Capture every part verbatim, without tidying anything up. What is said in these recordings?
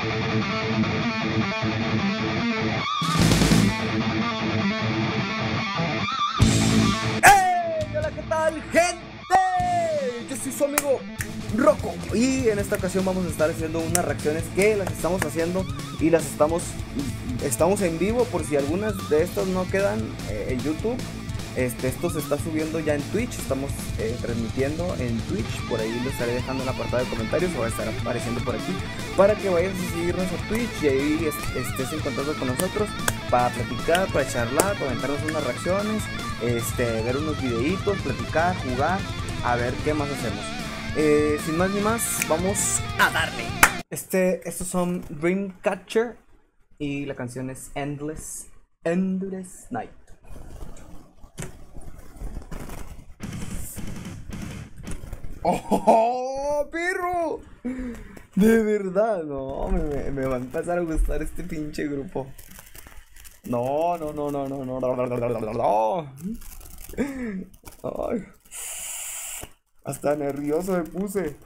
¡Hey! Hola, ¿qué tal, gente? Yo soy su amigo Rocco y en esta ocasión vamos a estar haciendo unas reacciones que las estamos haciendo y las estamos estamos en vivo, por si algunas de estas no quedan eh, en YouTube. Este, esto se está subiendo ya en Twitch, estamos eh, transmitiendo en Twitch, por ahí lo estaré dejando en la apartado de comentarios o va a estar apareciendo por aquí para que vayas a seguirnos a Twitch y ahí estés en contacto con nosotros para platicar, para charlar, comentarnos unas reacciones, este, ver unos videitos, platicar, jugar, a ver qué más hacemos. Eh, sin más ni más, vamos a darle. Este, estos son Dreamcatcher y la canción es Endless, Endless Night. ¡Oh, perro! De verdad, no, me, me va a empezar a gustar este pinche grupo. No, no, no, no, no, no, no, no, no, no, no. Ay, hasta nervioso me puse.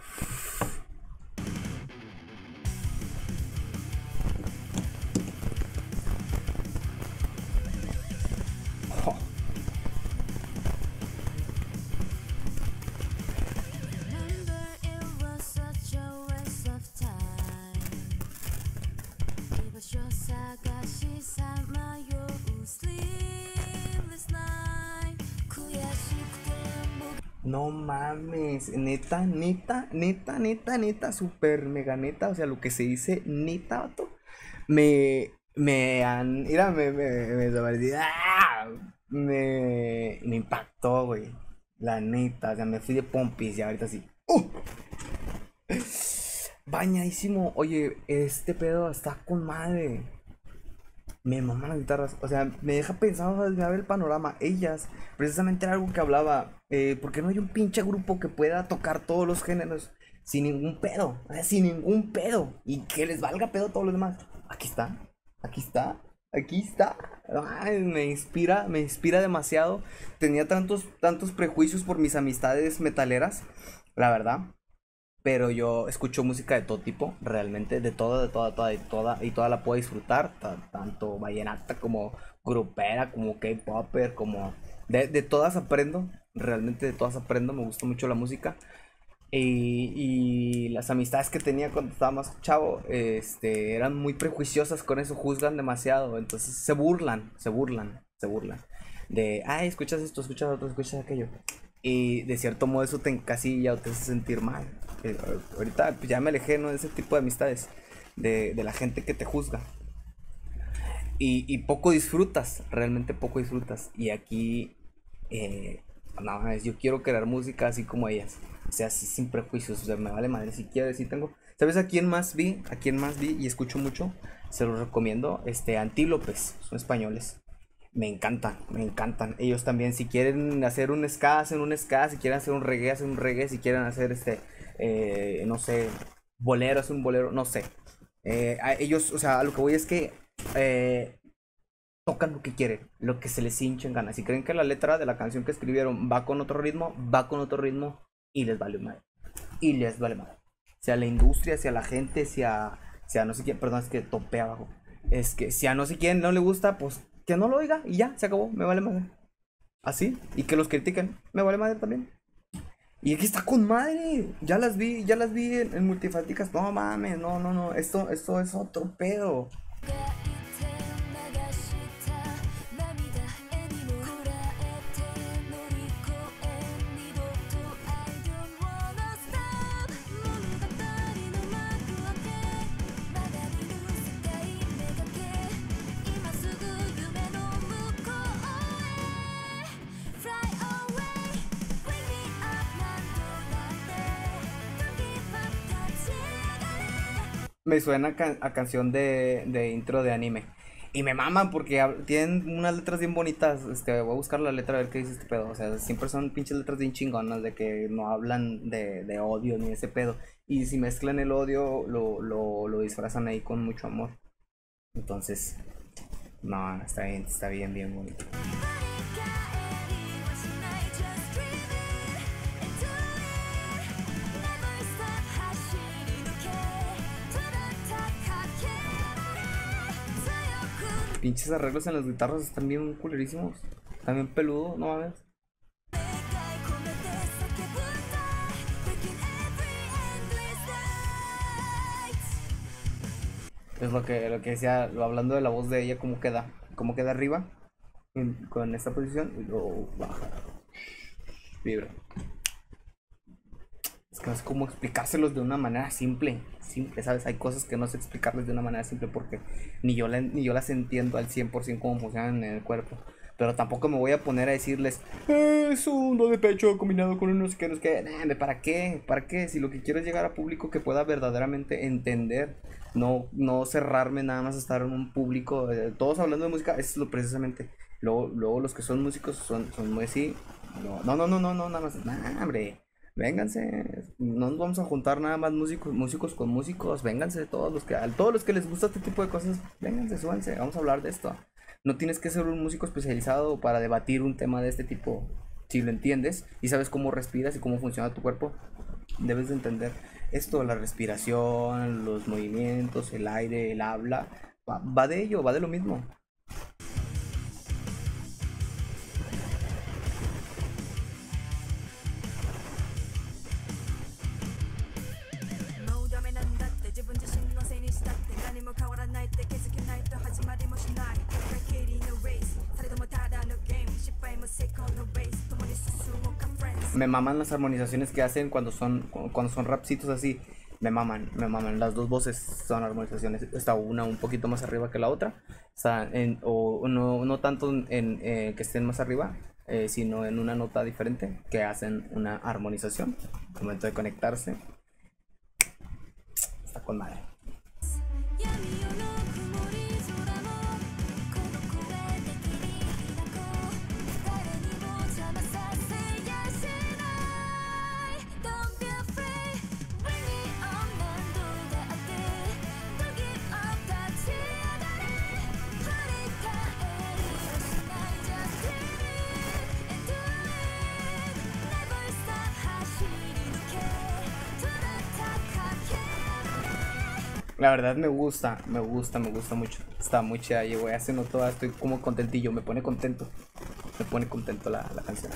No mames, neta, neta, neta, neta, neta, super mega neta, o sea, lo que se dice neta, vato, me, me han, mira, me, me, me, me, ¡ah! me, me impactó, güey, la neta, o sea, me fui de pompis y ahorita sí, ¡uh! Bañadísimo, oye, este pedo está con madre. Me maman las guitarras, o sea, me deja pensando, ¿sabes? Me abre el panorama. Ellas, precisamente era algo que hablaba. Eh, ¿por qué no hay un pinche grupo que pueda tocar todos los géneros sin ningún pedo? O sea, sin ningún pedo. Y que les valga pedo a todos los demás. Aquí está, aquí está, aquí está. Ay, me inspira, me inspira demasiado. Tenía tantos, tantos prejuicios por mis amistades metaleras, la verdad. Pero yo escucho música de todo tipo, realmente, de toda, de toda, toda, y toda, y toda la puedo disfrutar, tanto vallenata como grupera, como K-popper, como de, de todas aprendo, realmente de todas aprendo, me gusta mucho la música. Y, y las amistades que tenía cuando estaba más chavo, este, eran muy prejuiciosas con eso, juzgan demasiado, entonces se burlan, se burlan, se burlan. De, ay, escuchas esto, escuchas otro, escuchas aquello. Y de cierto modo eso te encasilla o te hace sentir mal. Eh, ahorita pues, ya me alejé, ¿no? De ese tipo de amistades, de, de la gente que te juzga. Y, y poco disfrutas, realmente poco disfrutas. Y aquí, eh, no, mames, yo quiero crear música así como ellas. O sea, así sin prejuicios, o sea, me vale madre si quiero, si tengo. ¿Sabes a quién más vi? A quién más vi y escucho mucho. Se los recomiendo. Este, Antílopes, son españoles. Me encantan, me encantan. Ellos también, si quieren hacer un ska, hacen un ska. Si quieren hacer un reggae, hacen un reggae. Si quieren hacer este, eh, no sé, bolero, hacen un bolero, no sé. Eh, a ellos, o sea, a lo que voy es que eh, tocan lo que quieren, lo que se les hinchen ganas. Si creen que la letra de la canción que escribieron va con otro ritmo, va con otro ritmo y les vale mal. Y les vale mal. Sea la industria, sea la gente, sea, sea no sé quién, perdón, es que topé abajo. Es que si a no sé quién no le gusta, pues que no lo oiga y ya, se acabó, me vale madre. Así, y que los critiquen, me vale madre también. Y aquí está con madre, ya las vi, ya las vi en, en multifáticas, no mames, no, no, no, esto, esto es otro pedo. Me suena a, can a canción de, de intro de anime. Y me maman porque tienen unas letras bien bonitas. Este, voy a buscar la letra a ver qué dice este pedo. O sea, siempre son pinches letras bien chingonas de que no hablan de, de odio ni ese pedo. Y si mezclan el odio, lo, lo, lo disfrazan ahí con mucho amor. Entonces, no, está bien, está bien, bien bonito. pinches arreglos en las guitarras están bien culerísimos. También peludo, no mames. Es lo que, lo que decía, hablando de la voz de ella, cómo queda, cómo queda arriba en, con esta posición y luego baja. Vibra. Es que no es como explicárselos de una manera simple, simple, ¿sabes? Hay cosas que no sé explicarles de una manera simple porque ni yo, la, ni yo las entiendo al cien por ciento cómo funcionan en el cuerpo. Pero tampoco me voy a poner a decirles, eh, es un do de pecho combinado con unos que no es que, nah, ¿para qué? ¿Para qué? Si lo que quiero es llegar a público que pueda verdaderamente entender, no, no cerrarme nada más a estar en un público, eh, todos hablando de música, eso es lo precisamente. Luego, luego los que son músicos son, son muy así, no, no, no, no, no, no nada más, nah, hombre. Vénganse, no nos vamos a juntar nada más músicos, músicos con músicos, vénganse todos los que, a todos los que les gusta este tipo de cosas, vénganse, súbanse, vamos a hablar de esto. No tienes que ser un músico especializado para debatir un tema de este tipo. Si lo entiendes y sabes cómo respiras y cómo funciona tu cuerpo, debes de entender esto, la respiración, los movimientos, el aire, el habla, va, va de ello, va de lo mismo. Me maman las armonizaciones que hacen cuando son cuando son rapcitos así. Me maman, me maman. Las dos voces son armonizaciones. Está una un poquito más arriba que la otra. Está en, o no, no tanto en eh, que estén más arriba, eh, sino en una nota diferente que hacen una armonización. Al momento de conectarse. Está con madre. La verdad me gusta, me gusta, me gusta mucho. Está muy chida, yo voy haciendo toda, estoy como contentillo, me pone contento. Me pone contento la, la canción.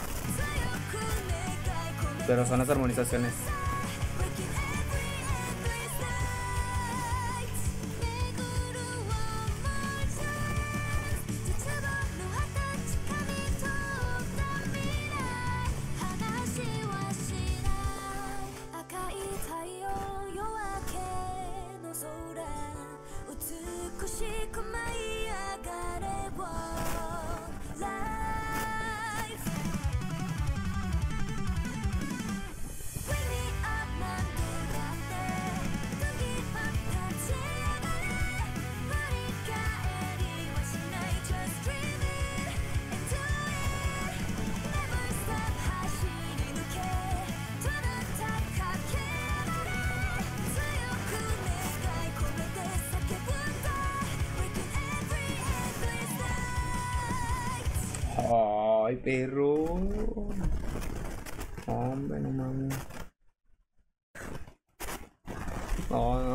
Pero son las armonizaciones. Ay, perro. Hombre, no mames. No, no.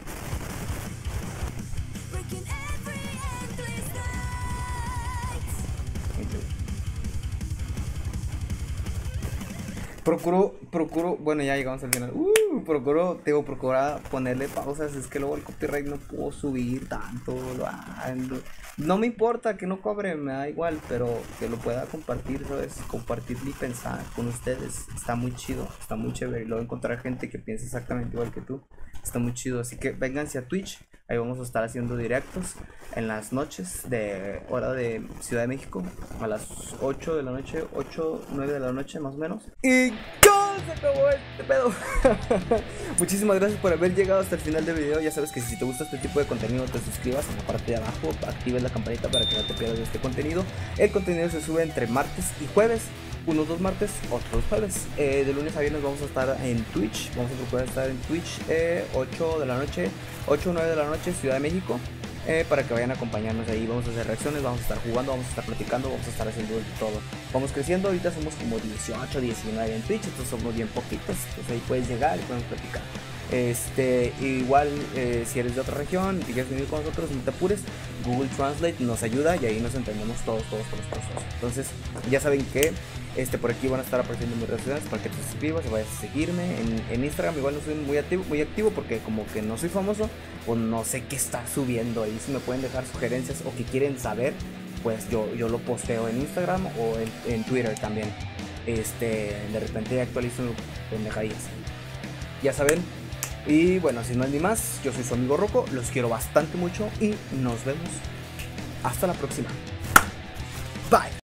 Procuro, procuro, bueno, ya llegamos al final. Uh, procuro, tengo procurar ponerle pausas. Es que luego el copyright no puedo subir tanto. Ah, no, no me importa que no cobre, me da igual, pero que lo pueda compartir, ¿sabes? Compartir mi pensar con ustedes. Está muy chido, está muy chévere. Y luego encontrar gente que piensa exactamente igual que tú. Está muy chido. Así que vénganse a Twitch. Ahí vamos a estar haciendo directos en las noches de hora de Ciudad de México. A las ocho de la noche, ocho, nueve de la noche más o menos. Y ¡gol! Se acabó este pedo. Muchísimas gracias por haber llegado hasta el final del video. Ya sabes que si te gusta este tipo de contenido, te suscribas en la parte de abajo, actives la campanita para que no te pierdas este contenido. El contenido se sube entre martes y jueves. Unos dos martes, otros jueves. Eh, de lunes a viernes vamos a estar en Twitch. Vamos a procurar estar en Twitch eh, ocho de la noche, ocho o nueve de la noche, Ciudad de México. Eh, para que vayan a acompañarnos ahí. Vamos a hacer reacciones, vamos a estar jugando, vamos a estar platicando, vamos a estar haciendo todo. Vamos creciendo, ahorita somos como dieciocho, diecinueve en Twitch, entonces somos bien poquitos. Entonces ahí puedes llegar y podemos platicar. Este, igual, eh, si eres de otra región y quieres venir con nosotros, no te apures. Google Translate nos ayuda y ahí nos entendemos todos, todos, todos, todos. Entonces, ya saben que este, por aquí van a estar apareciendo mis redes sociales para que te suscribas o vayas a seguirme. En, en Instagram igual no soy muy activo, muy activo porque como que no soy famoso, pues no sé qué está subiendo ahí. Si me pueden dejar sugerencias o que quieren saber, pues yo, yo lo posteo en Instagram o en, en Twitter también. Este, de repente actualizo pendejadillas. Ya saben. Y bueno, sin más ni más, yo soy su amigo Rocco, los quiero bastante mucho y nos vemos hasta la próxima. Bye.